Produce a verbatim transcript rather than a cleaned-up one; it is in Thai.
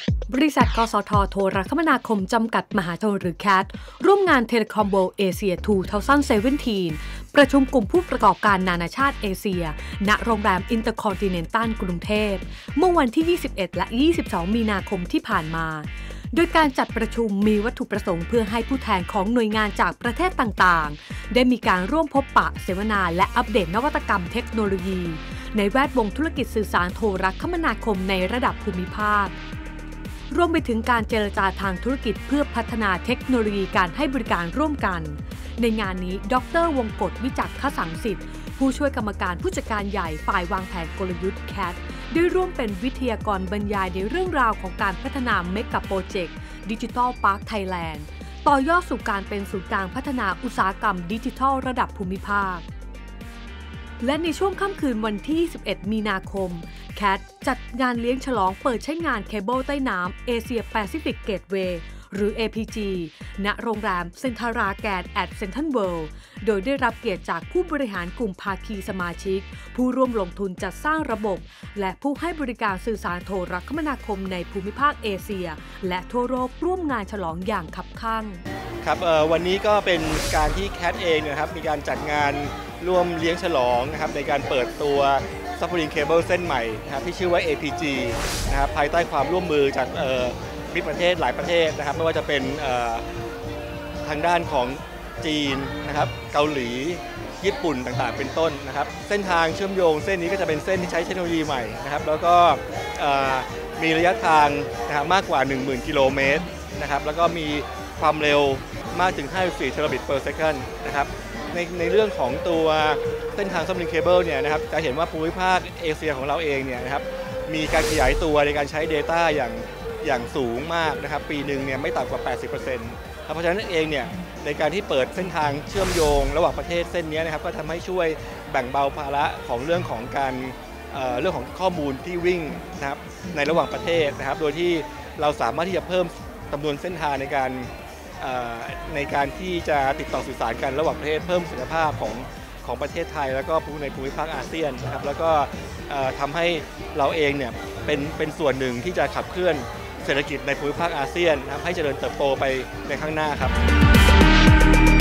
บริษัทกสทโทรคมนาคมจำกัดมหาชนหรือ แคท ร่วมงาน Telecom World Asia สองพันสิบเจ็ด ประชุมกลุ่มผู้ประกอบการนานาชาติเอเชียณโรงแรม Intercontinental กรุงเทพเมื่อวันที่ ยี่สิบเอ็ด และ ยี่สิบสอง มีนาคมที่ผ่านมาโดยการจัดประชุมมีวัตถุประสงค์เพื่อให้ผู้แทนของหน่วยงานจากประเทศต่างๆได้มีการร่วมพบปะเสวนาและอัปเดตนวัตกรรมเทคโนโลยีในแวดวงธุรกิจสื่อสารโทรคมนาคมในระดับภูมิภาครวมไปถึงการเจรจาทางธุรกิจเพื่อพัฒนาเทคโนโลยีการให้บริการร่วมกันในงานนี้ดร.วงกฎวิจักร ขสังสิทธิ์ผู้ช่วยกรรมการผู้จัดการใหญ่ฝ่ายวางแผนกลยุทธ์ แคท ได้ร่วมเป็นวิทยากรบรรยายในเรื่องราวของการพัฒนาเมกะโปรเจกต์ดิจิทัลพาร์คไทยแลนด์ต่อยอดสู่การเป็นศูนย์กลางพัฒนาอุตสาหกรรมดิจิทัลระดับภูมิภาคและในช่วงค่ำคืนวันที่ ยี่สิบเอ็ด มีนาคม แคท จัดงานเลี้ยงฉลองเปิดใช้งานเคเบิลใต้น้ำเอเชียแปซิฟิกเกตเวย์หรือ เอ พี จี ณ โรงแรมเซ็นทราแกรนด์แอดเซ็นทรัลเวิลด์โดยได้รับเกียรติจากผู้บริหารกลุ่มภาคีสมาชิกผู้ร่วมลงทุนจัดสร้างระบบและผู้ให้บริการสื่อสารโทรคมนาคมในภูมิภาคเอเชียและทั่วโลกร่วมงานฉลองอย่างคับคั่งครับวันนี้ก็เป็นการที่ แคท เองนะครับมีการจัดงานร่วมเลี้ยงฉลองนะครับในการเปิดตัวซับมารีนเคเบิลเส้นใหม่นะครับที่ชื่อว่า เอ พี จี นะครับภายใต้ความร่วมมือจากมิตรประเทศหลายประเทศนะครับไม่ว่าจะเป็นทางด้านของจีนนะครับเกาหลีญี่ปุ่นต่างๆเป็นต้นนะครับเส้นทางเชื่อมโยงเส้นนี้ก็จะเป็นเส้นที่ใช้เทคโนโลยีใหม่นะครับแล้วก็มีระยะทางนะครับมากกว่า หนึ่งหมื่น กิโลเมตรนะครับแล้วก็มีความเร็วมากถึงห้าสิบสี่เทราบิต per second นะครับในในเรื่องของตัวเส้นทางซับมารีนเคเบิลเนี่ยนะครับจะเห็นว่าภูมิภาคเอเชียของเราเองเนี่ยนะครับมีการขยายตัวในการใช้ Data อย่างอย่างสูงมากนะครับปีหนึ่งเนี่ยไม่ต่ำกว่า แปดสิบเปอร์เซ็นต์ เพราะฉะนั้นเองเนี่ยในการที่เปิดเส้นทางเชื่อมโยงระหว่างประเทศเส้นนี้นะครับก็ทำให้ช่วยแบ่งเบาภาระของเรื่องของการเอ่อเรื่องของข้อมูลที่วิ่งนะครับในระหว่างประเทศนะครับโดยที่เราสามารถที่จะเพิ่มจำนวนเส้นทางในการในการที่จะติดต่อสื่อสารกันระหว่างประเทศเพิ่มศักยภาพของของประเทศไทยแล้วก็ในภูมิภาคอาเซียนนะครับแล้วก็ทำให้เราเองเนี่ยเป็นเป็นส่วนหนึ่งที่จะขับเคลื่อนเศรษฐกิจในภูมิภาคอาเซียนทำให้เจริญเติบโตไปในข้างหน้าครับ